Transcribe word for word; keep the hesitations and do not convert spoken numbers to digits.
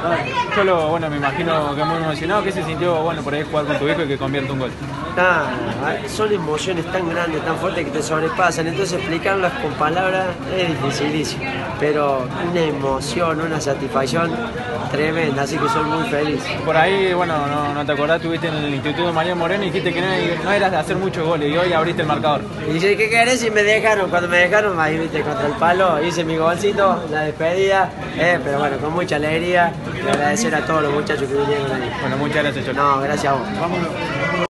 Cholo, bueno, me imagino que muy emocionado. ¿Qué se sintió, bueno, por ahí jugar con tu hijo y que convierte un gol? Nada, son emociones tan grandes, tan fuertes que te sobrepasan, entonces explicarlas con palabras es dificilísimo, pero una emoción, una satisfacción tremenda, así que soy muy feliz. Por ahí, bueno, no, no te acordás, tuviste en el Instituto de María Moreno y dijiste que no, no eras de hacer muchos goles y hoy abriste el marcador. Y dice, ¿qué querés? Y me dejaron, cuando me dejaron, ahí viste, contra el palo, hice mi golcito, la despedida, eh, pero bueno, con mucha alegría, y agradecer a todos los muchachos que vinieron ahí. Bueno, muchas gracias, Cholo. No, gracias a vos. Vámonos.